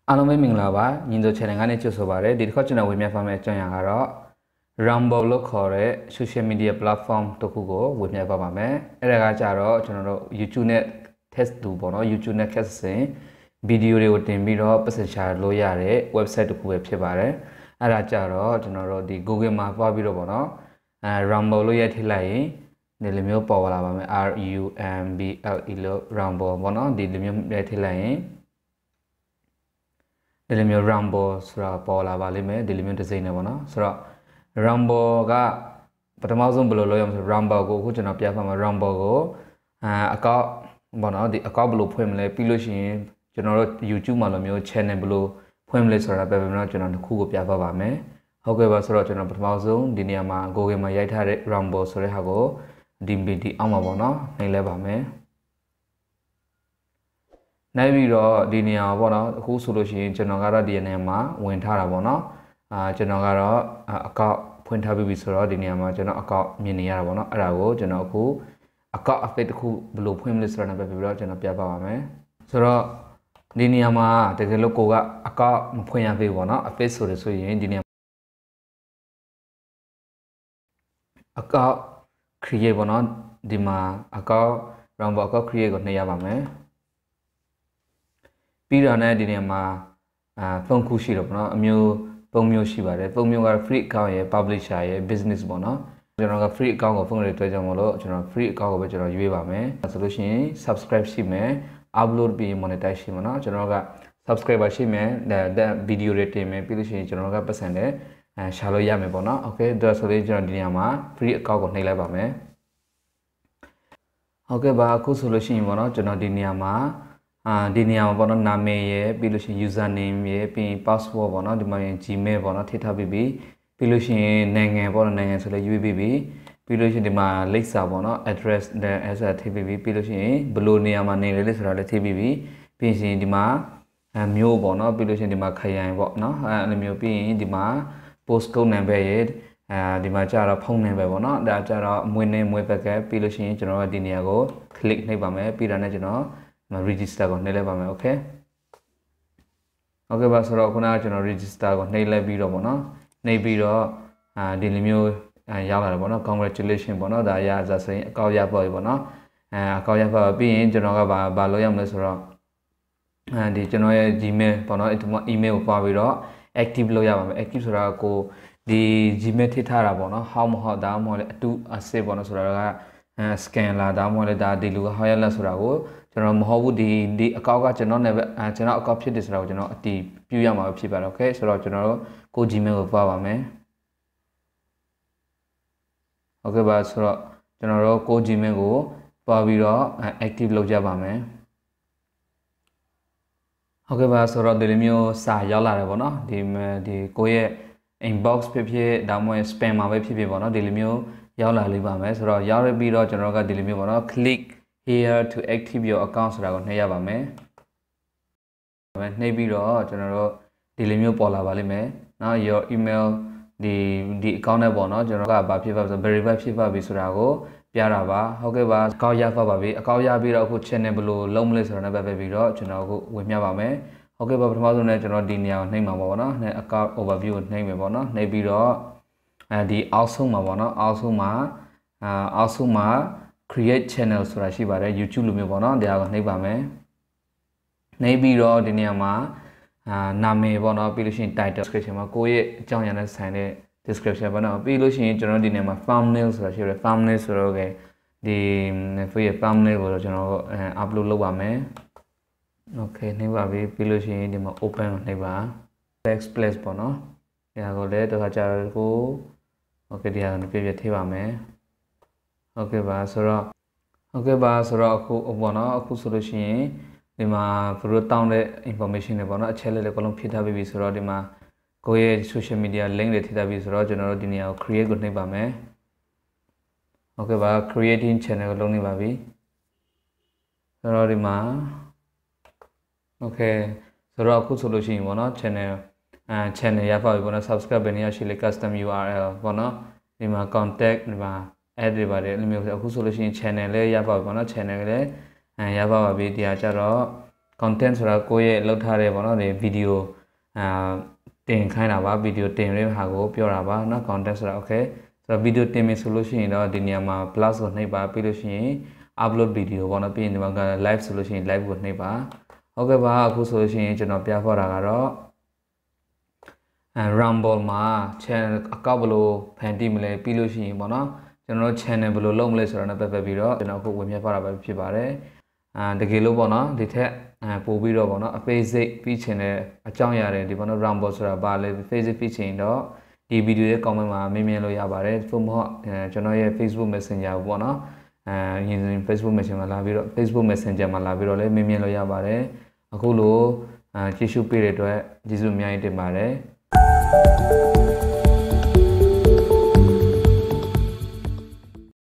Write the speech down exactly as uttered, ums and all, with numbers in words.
အားလုံးပဲမင်္ဂလာပါညီတို့ channel ကနေကြိုဆိုပါရစေဒီတစ်ခါကျွန်တော်ဝေမျှပါမယ့်အကြောင်းအရာကတော့ Rumble လို့ခေါ်တဲ့ social media platform တစ်ခုကိုဝေမျှပါပါမယ်အဲ့ဒါကကြတော့ကျွန်တော်တို့ YouTube နဲ့ test တူပေါ့နော် YouTube နဲ့ test စဉ်ဗီဒီယိုတွေကိုတင်ပြီးတော့ပတ်စင်ရှာလို့ရတဲ့ website တစ်ခုပဲဖြစ်ပါတယ်အဲ့ဒါကြတော့ကျွန်တော်တို့ဒီ Google မှာပွားပြီးတော့ပေါ့နော်အဲ Rumble လို့ရိုက်ထည့်လိုက်ရင်ဒီလိုမျိုးပေါ်လာပါမယ် R U M B L E လို့ Rumble ပေါ့နော်ဒီလိုမျိုးရိုက်ထည့်လိုက်ရင်ဒီလိုမျိုး Rumble ဆိုတာပေါ်လာပါလိမ့်မယ်ဒီလိုမျိုးဒီဇိုင်းနဲ့ပေါ့နော်ဆိုတော့ Rumble ကပထမဆုံးဘယ်လိုလုပ်ရမလဲဆို Rumble ကိုအခုကျွန်တော်ပြဖတ်မှာ Rumble ကိုအာအကောင့်ပေါ့နော်ဒီအကောင့်ဘယ်လိုဖွင့်မလဲပြီးလို့ရှိရင်ကျွန်တော်တို့ YouTube မှာလိုမျိုး channel ဘယ်လိုဖွင့်မလဲဆိုတာပဲပဲเนาะကျွန်တော်တစ်ခုကိုပြဖတ်ပါမယ်ဟုတ်ကဲ့ပါဆိုတော့ကျွန်တော်ပထမဆုံးဒီနေရာမှာ Google မှာရိုက်ထားတဲ့ Rumble ဆိုတဲ့ဟာကိုဒီဗီဒီအောက်မှာပေါ့နော်နှိပ်လဲပါမယ်နိုင်ပြီးတော့ဒီနေရာပေါ့နော်အခုဆိုလို့ရှိရင်ကျွန်တော်ကတော့ဒီနေရာမှာဝင်ထားတာပေါ့နော်အာကျွန်တော်ကတော့အကောင့်ဖွင့်ထားပြီးပြီဆိုတော့ဒီနေရာမှာကျွန်တော်အကောင့်မြင်နေရတာပေါ့နော်အဲ့ဒါကိုကျွန်တော်အခုအကောင့် affect တစ်ခုဘယ်လိုဖွင့်မလဲဆိုတာပဲပြီးတော့ကျွန်တော်ပြပါပါမယ်ဆိုတော့ဒီနေရာမှာတကယ်လို့ကိုကအကောင့်မဖွင့်ရသေးဘူးပေါ့နော် affect ဆိုလို့ဆိုရင်ဒီနေရာအကောင့် create ပေါ့နော်ဒီမှာအကောင့် Rumble အကောင့် create ကိုနှိပ်ရပါမယ်ပြီးတော့လည်းဒီနေရာမှာအာသုံးခုရှိတော့ပေါ့နော်အမျိုးသုံးမျိုးရှိပါတယ်သုံးမျိုးက free account ရယ် publisher ရယ် business ပေါ့နော်ကျွန်တော်က free account ကိုဖုန်းတွေတွေ့ကြမလို့ကျွန်တော် free account ကိုပဲကျွန်တော်ရွေးပါမယ်ဆိုလို့ရှိရင် subscribe ရှိမယ် upload ပြီး monetize ရှိမှာเนาะကျွန်တော်က subscriber ရှိမယ်ဒါ video တွေတင်မယ်ပြီးလို့ရှိရင်ကျွန်တော်ကပတ်စံတယ်အဲရှာလို့ရမယ်ပေါ့နော် okay ဒါဆိုလို့ကျွန်တော်ဒီနေရာမှာ free account ကိုနှိပ်လိုက်ပါမယ်ဟုတ်ကဲ့ပါအခုဆိုလို့ရှိရင်ပေါ့နော်ကျွန်တော်ဒီနေရာမှာအာဒီနေရာမှာပေါ့နော်နာမည်ရယ်ပြီးလို့ရှိရင် user name ရယ်ပြီးရင် password ပေါ့နော်ဒီမှာရင် Gmail ပေါ့နော်ထည့်ထားပြီးပြီပြီးလို့ရှိရင်နိုင်ငံပေါ့နော်နိုင်ငံဆိုလဲရွေးပြီးပြီပြီးလို့ရှိရင်ဒီမှာလိပ်စာပေါ့နော် address နဲ့ address ထည့်ပြီးပြီပြီးလို့ရှိရင်ဘယ်လိုနေရာမှာနေလဲဆိုတာလည်းထည့်ပြီးပြီပြီးရင်ဒီမှာအမျိုးပေါ့နော်ပြီးလို့ရှိရင်ဒီမှာခရိုင်ပေါ့နော်အဲလိုမျိုးပြီးရင်ဒီမှာ post code number ရယ်အဲဒီမှာကျတော့ဖုန်းနံပါတ်ပေါ့နော်ဒါကျတော့မွေးနေ့မွေးဘက်ကပြီးလို့ရှိရင်ကျွန်တော်ကဒီနေရာကို click နှိပ်ပါမယ်ပြီးတော့လည်းကျွန်တော်register ကိုနှိပ်လိုက်ပါမယ် okay ဟုတ်ကဲ့ပါဆိုတော့ခုနကကျွန်တော် register ကိုနှိပ်လိုက်ပြီးတော့ပေါ့နော်နှိပ်ပြီးတော့အာဒီလိုမျိုးရောက်လာတယ်ပေါ့နော် congratulation ပေါ့နော်ဒါရဆိုဆိုရင်အကောင့်ရပါပြီပေါ့နော်အဲအကောင့်ရပါပြီးရင်ကျွန်တော်ကဘာဘာလုပ်ရမလဲဆိုတော့အဲဒီကျွန်တော်ရဲ့ Gmail ပေါ့နော်ဒီမှာ email ကိုပါပြီးတော့ active လုပ်ရပါမယ် active ဆိုတာကိုဒီ Gmail ထည့်ထားတာပေါ့နော် how မဟုတ်ဒါမှမဟုတ်လေအတူအစစ်ပေါ့နော်ဆိုတာက scan လာဒါမှမဟုတ်လေဒါဒီလူက how ရလဲဆိုတာကိုကျွန်တော်မဟုတ်ဘူးဒီဒီအကောင့်ကကျွန်တော်နဲ့ပဲကျွန်တော်အကောင့်ဖြစ်တယ်ဆိုတော့ကျွန်တော်အတီးပြုရမှာဖြစ်ပါတယ် okay ဆိုတော့ကျွန်တော်တို့ကို Gmail ကိုပါပါမယ်ဟုတ်ကဲ့ပါဆိုတော့ကျွန်တော်တို့ကို Gmail ကိုပါပြီးတော့ active လုပ်ကြပါမယ်ဟုတ်ကဲ့ပါဆိုတော့ဒီလိုမျိုးစာရောက်လာတယ်ပေါ့နော်ဒီဒီကိုရဲ့ inbox ဖြစ်ဖြစ်ဒါမှမဟုတ် spam မှာပဲဖြစ်ဖြစ်ပေါ့နော်ဒီလိုမျိုးရောက်လာလိမ့်ပါမယ်ဆိုတော့ရောက်ရပြီးတော့ကျွန်တော်ကဒီလိုမျိုးပေါ့နော် click here to active your account ဆိုတာကိုနှိပ်ရပါမယ်နှိပ်ပြီးတော့ကျွန်တော်တို့ဒီလိုမျိုးပေါ်လာပါလိမ့်မယ်နော် your email ဒီဒီ account နဲ့ပေါ့နော်ကျွန်တော်ကဘာဖြစ်ပါဆို verify ဖြစ်ပါပြီဆိုတာကိုပြတာပါဟုတ်ကဲ့ပါအကောင့်ရပါပါပြီအကောင့်ရပြီးတော့အခု channel ဘယ်လိုလုပ်မလဲဆိုတာနဲ့ပတ်သက်ပြီးတော့ကျွန်တော်အခုဝင်ပြပါမယ်ဟုတ်ကဲ့ပါပထမဆုံးနဲ့ကျွန်တော်ဒီနေရာကိုနှိပ်မှာပေါ့နော်နဲ့ account overview ကိုနှိပ်မယ်ပေါ့နော်နှိပ်ပြီးတော့အဲဒီအောက်ဆုံးမှာပေါ့နော်အောက်ဆုံးမှာအာအောက်ဆုံးမှာ create channel ဆိုတာရှိပါတယ် YouTube လိုမျိုးပေါ့နော်ဒါကိုနှိပ်ပါမယ်နှိပ်ပြီးတော့ဒီနေရာမှာအာနာမည်ပေါ့နော်ပြီးလို့ရှိရင် title description မှာကိုယ့်ရဲ့အကြောင်းအရာနဲ့ဆိုင်တဲ့ description ပေါ့နော်ပြီးလို့ရှိရင်ကျွန်တော်ဒီနေရာမှာ thumbnail ဆိုတာရှိတယ် thumbnail ဆိုတော့ဒီ Facebook thumbnail ကိုတော့ကျွန်တော် upload လုပ်ပါမယ် okay နှိပ်ပါပြီပြီးလို့ရှိရင်ဒီမှာ open ကိုနှိပ်ပါ backsplash ပေါ့နော်ဒါကိုလည်းတစ်ခါကြာကို okay ဒီဟာကိုပြပြထည့်ပါမယ်ဟုတ်ကဲ့ပါဆိုတော့ဟုတ်ကဲ့ပါဆိုတော့အခုပေါ့နော်အခုဆိုလို့ရှိရင်ဒီမှာဘယ်လိုတောင်းတဲ့ information တွေပေါ့နော်အချက်လက်တွေအကုန်လုံးဖြည့်ထားပြီးပြီဆိုတော့ဒီမှာကိုယ့်ရဲ့ social media link တွေထည့်ထားပြီးဆိုတော့ကျွန်တော်တို့ဒီနေရာကို create ကိုနှိပ်ပါမယ်ဟုတ်ကဲ့ပါ creating channel ကိုလုပ်နေပါပြီဆိုတော့ဒီမှာ okay ဆိုတော့အခုဆိုလို့ရှိရင်ပေါ့နော် channel အဲ channel ရပါပြီပေါ့နော် subscribe ပဲနေရရှိလေ custom U R L ပေါ့နော်ဒီမှာ contact ဒီမှာadd တွေပါတယ်အဲ့လိုမျိုးအခုဆိုလို့ရှိရင် channel လေးရပါပြီပေါ့နော် channel လေးအဲရပါပါပြီဒီဟာကျတော့ content ဆိုတာကိုယ့်ရဲ့လောက်ထားတဲ့ပေါ့နော်ဒီ video အာတင်ခိုင်းတာပါ video တင်ရတဲ့ဟာကိုပြောတာပါเนาะ content ဆိုတာ okay ဆိုတော့ video တင်မယ်ဆိုလို့ရှိရင်တော့ဒီနေရာမှာ plus ကိုနှိပ်ပါပြီးလို့ရှိရင် upload video ပေါ့နော်ပြီးရင်ဒီမှာ live ဆိုလို့ရှိရင် live ကိုနှိပ်ပါဟုတ်ကဲ့ပါအခုဆိုလို့ရှိရင်ကျွန်တော်ပြဖော်တာကတော့အဲ rumble မှာ channel အကောက်ဘယ်လိုဖန်တီးမလဲပြီးလို့ရှိရင်ပေါ့နော်ကျွန်တော်တို့ channel ဘယ်လိုလုပ်မလဲဆိုတော့လည်းပတ်သက်ပြီးတော့ကျွန်တော်အခုဝင်ပြဖော်တာပဲဖြစ်ပါတယ်အာတကယ်လို့ပေါ့နော်ဒီထက်အဲပို့ပြီးတော့ပေါ့နော်အသေးစိတ်ပြီးချင်တဲ့အကြောင်းအရာတွေဒီပေါ့နော် rumble ဆိုတာဘာလဲ Facebook ပြီးချင်တော့ဒီ video ရဲ့ comment မှာမေးမြန်းလို့ရပါတယ်သို့မဟုတ်ကျွန်တော်ရဲ့ Facebook Messenger ပေါ့နော်အဲရင် Facebook Messenger မှာလာပြီးတော့ Facebook Messenger မှာလာပြီးတော့လည်းမေးမြန်းလို့ရပါတယ်အခုလိုအဲကြည့်ရှုပေးတဲ့အတွက်ကျေးဇူးအများကြီးတင်ပါတယ်